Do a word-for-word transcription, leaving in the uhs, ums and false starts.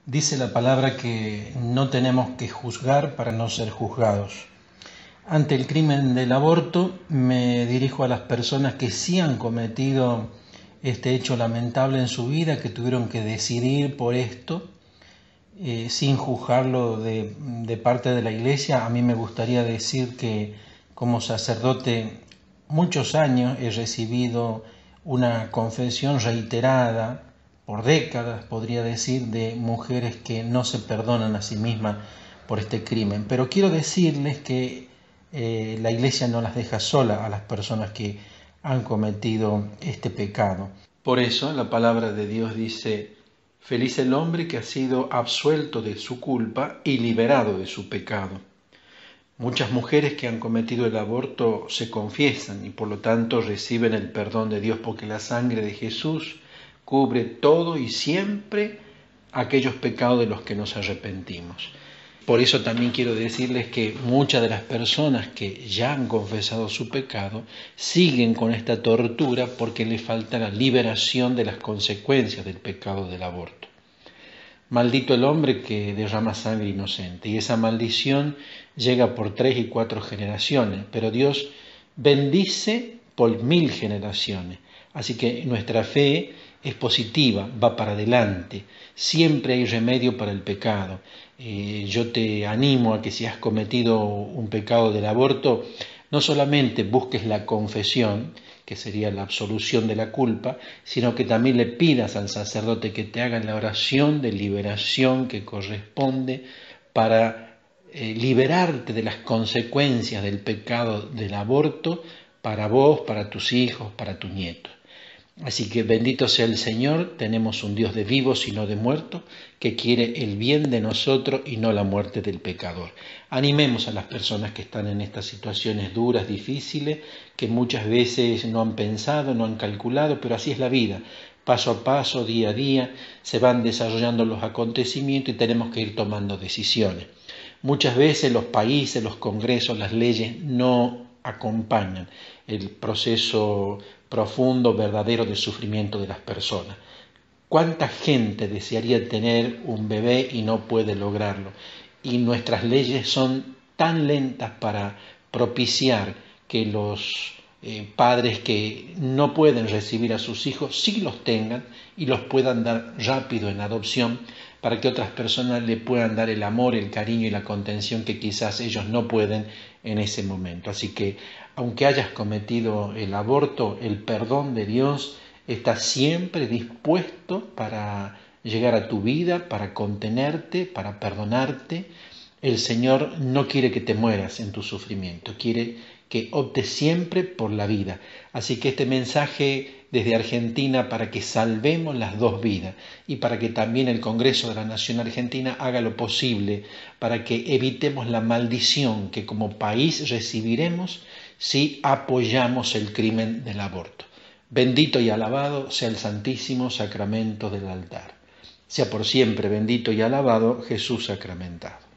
Dice la palabra que no tenemos que juzgar para no ser juzgados. Ante el crimen del aborto, me dirijo a las personas que sí han cometido este hecho lamentable en su vida, que tuvieron que decidir por esto, eh, sin juzgarlo de, de parte de la Iglesia. A mí me gustaría decir que como sacerdote muchos años he recibido una confesión reiterada, por décadas podría decir, de mujeres que no se perdonan a sí mismas por este crimen. Pero quiero decirles que eh, la Iglesia no las deja sola a las personas que han cometido este pecado. Por eso la palabra de Dios dice: feliz el hombre que ha sido absuelto de su culpa y liberado de su pecado. Muchas mujeres que han cometido el aborto se confiesan y por lo tanto reciben el perdón de Dios, porque la sangre de Jesús cubre todo y siempre aquellos pecados de los que nos arrepentimos. Por eso también quiero decirles que muchas de las personas que ya han confesado su pecado siguen con esta tortura porque les falta la liberación de las consecuencias del pecado del aborto. Maldito el hombre que derrama sangre inocente. Y esa maldición llega por tres y cuatro generaciones, pero Dios bendice por mil generaciones. Así que nuestra fe es positiva, va para adelante. Siempre hay remedio para el pecado. Eh, yo te animo a que si has cometido un pecado del aborto, no solamente busques la confesión, que sería la absolución de la culpa, sino que también le pidas al sacerdote que te haga la oración de liberación que corresponde para eh, liberarte de las consecuencias del pecado del aborto para vos, para tus hijos, para tus nietos. Así que bendito sea el Señor, tenemos un Dios de vivos y no de muertos, que quiere el bien de nosotros y no la muerte del pecador. Animemos a las personas que están en estas situaciones duras, difíciles, que muchas veces no han pensado, no han calculado, pero así es la vida. Paso a paso, día a día, se van desarrollando los acontecimientos y tenemos que ir tomando decisiones. Muchas veces los países, los congresos, las leyes no acompañan el proceso profundo, verdadero de sufrimiento de las personas. ¿Cuánta gente desearía tener un bebé y no puede lograrlo? Y nuestras leyes son tan lentas para propiciar que los eh, padres que no pueden recibir a sus hijos sí los tengan y los puedan dar rápido en adopción, para que otras personas le puedan dar el amor, el cariño y la contención que quizás ellos no pueden en ese momento. Así que, aunque hayas cometido el aborto, el perdón de Dios está siempre dispuesto para llegar a tu vida, para contenerte, para perdonarte. El Señor no quiere que te mueras en tu sufrimiento, quiere que optes siempre por la vida. Así que este mensaje desde Argentina para que salvemos las dos vidas y para que también el Congreso de la Nación Argentina haga lo posible para que evitemos la maldición que como país recibiremos si apoyamos el crimen del aborto. Bendito y alabado sea el Santísimo Sacramento del altar. Sea por siempre bendito y alabado Jesús sacramentado.